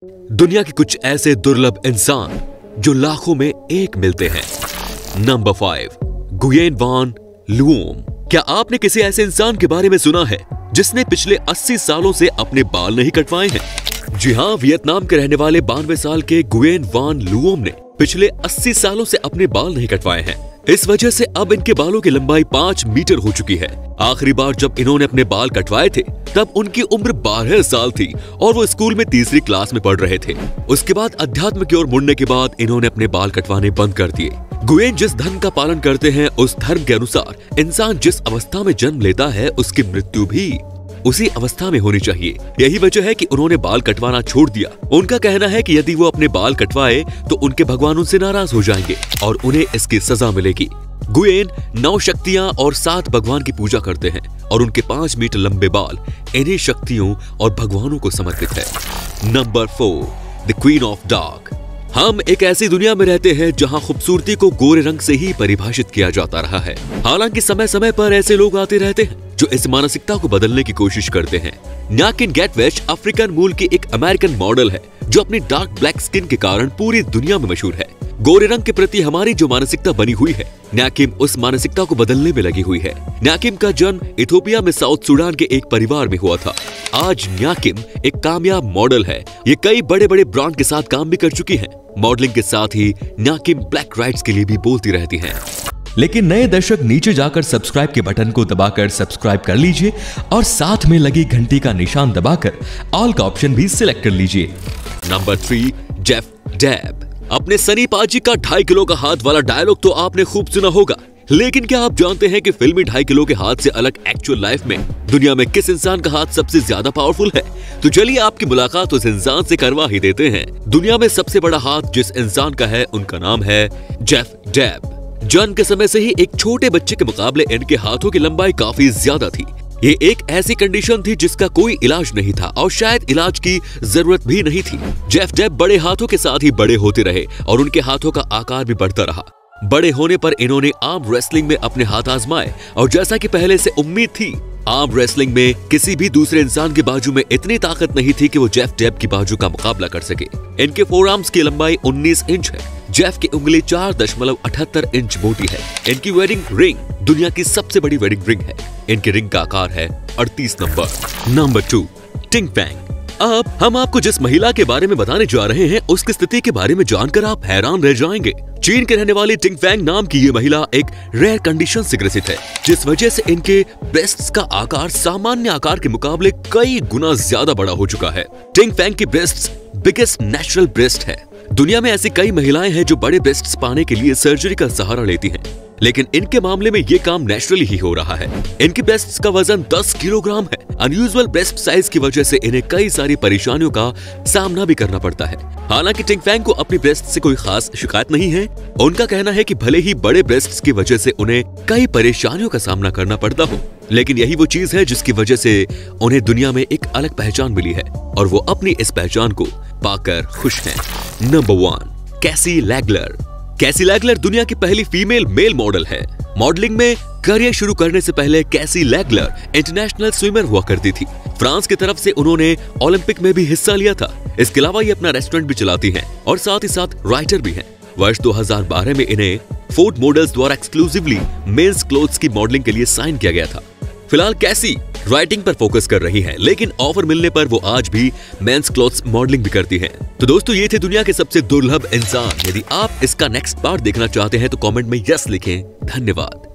दुनिया के कुछ ऐसे दुर्लभ इंसान जो लाखों में एक मिलते हैं। Number 5, Nguyen Van Luom. क्या आपने किसी ऐसे इंसान के बारे में सुना है जिसने पिछले 80 सालों से अपने बाल नहीं कटवाए हैं? जी हाँ, वियतनाम के रहने वाले 92 साल के गुयेन वान लुओम ने पिछले 80 सालों से अपने बाल नहीं कटवाए हैं। इस वजह से अब इनके बालों की लंबाई 5 मीटर हो चुकी है। आखिरी बार जब इन्होंने अपने बाल कटवाए थे तब उनकी उम्र 12 साल थी और वो स्कूल में तीसरी क्लास में पढ़ रहे थे। उसके बाद अध्यात्म की ओर मुड़ने के बाद इन्होंने अपने बाल कटवाने बंद कर दिए। गुयेन जिस धर्म का पालन करते हैं उस धर्म के अनुसार इंसान जिस अवस्था में जन्म लेता है उसकी मृत्यु भी उसी अवस्था में होनी चाहिए। यही वजह है कि उन्होंने बाल कटवाना छोड़ दिया। उनका कहना है कि यदि वो अपने बाल कटवाए तो उनके भगवान उनसे नाराज हो जाएंगे और उन्हें इसकी सजा मिलेगी। गुयेन 9 शक्तियां और 7 भगवान की पूजा करते हैं और उनके 5 मीटर लंबे बाल इन्हीं शक्तियों और भगवानों को समर्पित है। Number 4, the queen of dark. हम एक ऐसी दुनिया में रहते हैं जहां खूबसूरती को गोरे रंग से ही परिभाषित किया जाता रहा है। हालांकि समय समय पर ऐसे लोग आते रहते हैं जो इस मानसिकता को बदलने की कोशिश करते हैं। न्याकिन गैटवेच अफ्रीकन मूल की एक अमेरिकन मॉडल है जो अपनी डार्क ब्लैक स्किन के कारण पूरी दुनिया में मशहूर है। गोरे रंग के प्रति हमारी जो मानसिकता बनी हुई है, न्याकिम उस मानसिकता को बदलने में लगी हुई है। न्याकिम का जन्म इथियोपिया में साउथ सूडान के एक परिवार में हुआ था। आज न्याकिम एक कामयाब मॉडल है। ये कई बड़े बड़े ब्रांड के साथ काम भी कर चुकी है। मॉडलिंग के साथ ही न्याकिम ब्लैक राइट्स के लिए भी बोलती रहती हैं। लेकिन नए दर्शक नीचे जाकर सब्सक्राइब के बटन को दबाकर सब्सक्राइब कर लीजिए और साथ में लगी घंटी का निशान दबाकर ऑल का ऑप्शन भी सिलेक्ट कर लीजिए। Number 3, Jeff Deb. अपने सनी पाजी का 2.5 किलो का हाथ वाला डायलॉग तो आपने खूब सुना होगा, लेकिन क्या आप जानते हैं कि फिल्मी 2.5 किलो के हाथ से अलग एक्चुअल लाइफ में दुनिया में किस इंसान का हाथ सबसे ज्यादा पावरफुल है? तो चलिए आपकी मुलाकात उस इंसान से करवा ही देते हैं। दुनिया में सबसे बड़ा हाथ जिस इंसान का है उनका नाम है जेफ डेब। जन्म के समय से ही एक छोटे बच्चे के मुकाबले इनके हाथों की लंबाई काफी ज्यादा थी। ये एक ऐसी कंडीशन थी जिसका कोई इलाज नहीं था और शायद इलाज की जरूरत भी नहीं थी। जेफ डेब बड़े हाथों के साथ ही बड़े होते रहे और उनके हाथों का आकार भी बढ़ता रहा। बड़े होने पर इन्होंने आर्म रेसलिंग में अपने हाथ आजमाए और जैसा कि पहले से उम्मीद थी, आर्म रेसलिंग में किसी भी दूसरे इंसान के बाजू में इतनी ताकत नहीं थी कि वो जेफ डेब की बाजू का मुकाबला कर सके। इनके फोरआर्म्स की लंबाई 19 इंच है। जेफ की उंगली 4.78 इंच मोटी है। इनकी वेडिंग रिंग दुनिया की सबसे बड़ी वेडिंग रिंग है। इनके रिंग का आकार है 38 नंबर। नंबर 2, टिंग फैंग। अब हम आपको जिस महिला के बारे में बताने जा रहे हैं उसकी स्थिति के बारे में जानकर आप हैरान रह जाएंगे। चीन के रहने वाली टिंग फैंग नाम की ये महिला एक रेयर कंडीशन से ग्रसित है, जिस वजह से इनके ब्रेस्ट्स का आकार सामान्य आकार के मुकाबले कई गुना ज्यादा बड़ा हो चुका है। टिंग फैंग की ब्रेस्ट्स बिगेस्ट नेचुरल ब्रेस्ट है। दुनिया में ऐसी कई महिलाएं हैं जो बड़े ब्रेस्ट्स पाने के लिए सर्जरी का सहारा लेती हैं, लेकिन इनके मामले में ये काम नेचुरली ही हो रहा है। इनकी ब्रेस्ट्स का वजन 10 किलोग्राम है। अनयूजुअल ब्रेस्ट साइज की वजह से इन्हें कई सारी परेशानियों का सामना भी करना पड़ता है। हालांकि टिंग फैंग को अपनी ब्रेस्ट से कोई खास शिकायत नहीं है। उनका कहना है कि भले ही बड़े ब्रेस्ट्स की वजह से उन्हें कई परेशानियों का सामना करना पड़ता हो, लेकिन यही वो चीज है जिसकी वजह से उन्हें दुनिया में एक अलग पहचान मिली है और वो अपनी इस पहचान को पाकर खुश हैं। नंबर 1, कैसी लैगलर। कैसी लैगलर दुनिया की पहली फीमेल मेल मॉडल है। मॉडलिंग में करियर शुरू करने से पहले कैसी लैगलर इंटरनेशनल स्विमर हुआ करती थी। फ्रांस की तरफ से उन्होंने ओलंपिक में भी हिस्सा लिया था। इसके अलावा ये अपना रेस्टोरेंट भी चलाती हैं और साथ ही साथ राइटर भी हैं। वर्ष 2012 में इन्हें फोर्ड मॉडल्स द्वारा एक्सक्लूसिवली मेंस क्लोथ्स की मॉडलिंग के लिए साइन किया गया था। फिलहाल कैसी राइटिंग पर फोकस कर रही हैं, लेकिन ऑफर मिलने पर वो आज भी मेंस क्लोथ्स मॉडलिंग भी करती हैं। तो दोस्तों, ये थे दुनिया के सबसे दुर्लभ इंसान। यदि आप इसका नेक्स्ट पार्ट देखना चाहते हैं तो कमेंट में यस लिखें। धन्यवाद।